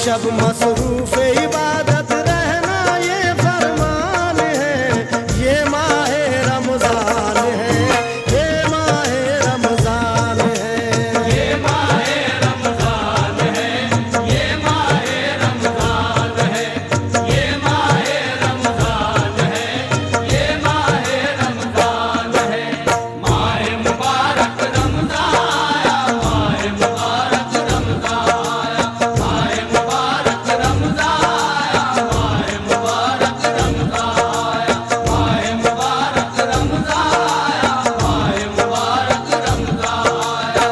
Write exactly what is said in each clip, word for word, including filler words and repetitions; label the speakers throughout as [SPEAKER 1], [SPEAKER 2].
[SPEAKER 1] शब मसरूफ इबादत रहना ये फरमान है, ये माहे रमजान है, ये माहे रमजान है, ये माहे रमजान है, ये माहे रमजान है, ये माहे रमजान है, ये माहे रमजान है। माहे मुबारक रमजान आया, माहे मुबारक रमजान आया, माहे मुबारक रमजान आया, माहे मुबारक रमजान आया, माहे मुबारक रमजान आया, माहे मुबारक रमजान आया।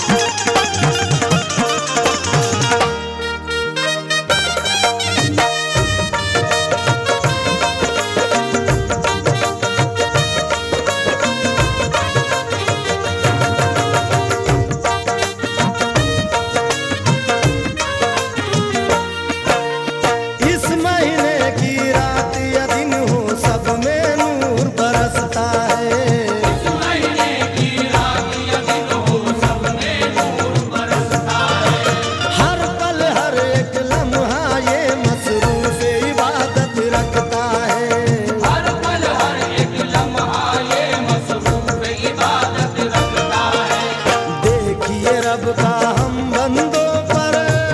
[SPEAKER 1] इस महीने की रात या दिन हो सब में नूर बरसता है, इस महीने की रात या दिन हो सब में नूर बरसता है। हर पल हर एक लम्हा ये मसरूफ इबादत रखता है, हर पल हर एक लम्हा ये मसरूफ इबादत रखता है। देखिए रब का हम बंदों पर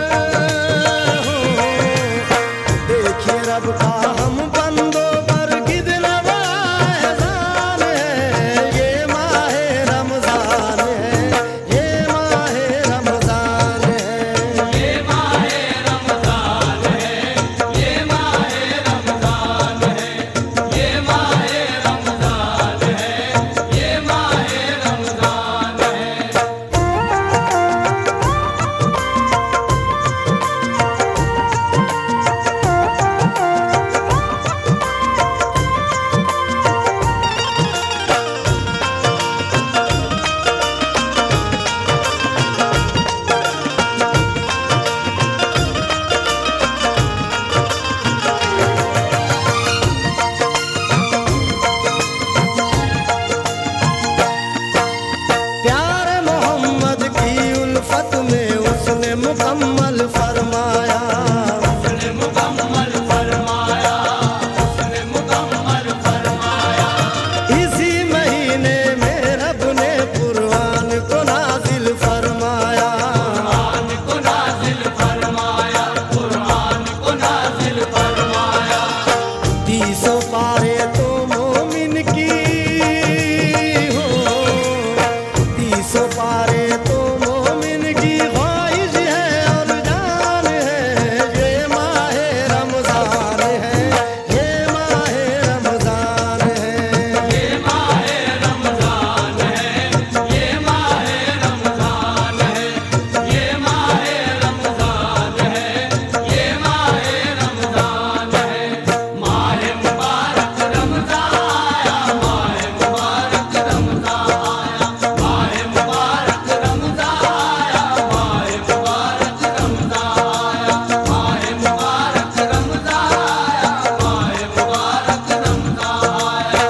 [SPEAKER 1] हो, देखिए रब का हम बंदों पर कितना बड़ा एहसान है, ये माहे रमजान है, ये माहे रमजान है, ये माहे रमजान है, ये माहे रमजान है, ये माहे रमजान है, ये माहे रमजान है। प्यारे मोहम्मद की उल्फत में उसने मुकम्मल फरमाया, उसने मुकम्मल फरमाया, उसने मुकम्मल फरमाया। इसी महीने में रब ने कुरान को नाजिल फरमाया, कुरान को नाजिल फरमाया, कुरान को नाजिल फरमाया। तीसों पारे तो मोमिन की हो, तीसों पारे तो मोमिन की ख्वाहिश है और जान है, ये माहे रमजान है, ये माहे रमजान है, ये माहे रमजान है, ये माहे रमजान है, ये माहे रमजान है, ये माहे रमजान है। माहे मुबारक रमजान आया, माहे मुबारक रमजान आया, माहे मुबारक रमजान आया, माहे मुबारक रमजान आया, माहे मुबारक रमजान आया, माहे मुबारक रमजान आया।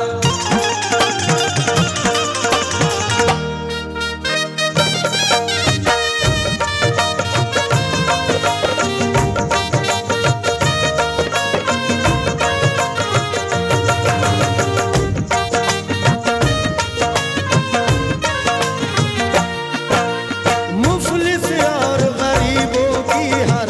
[SPEAKER 1] मुफलिस और गरीबों की हर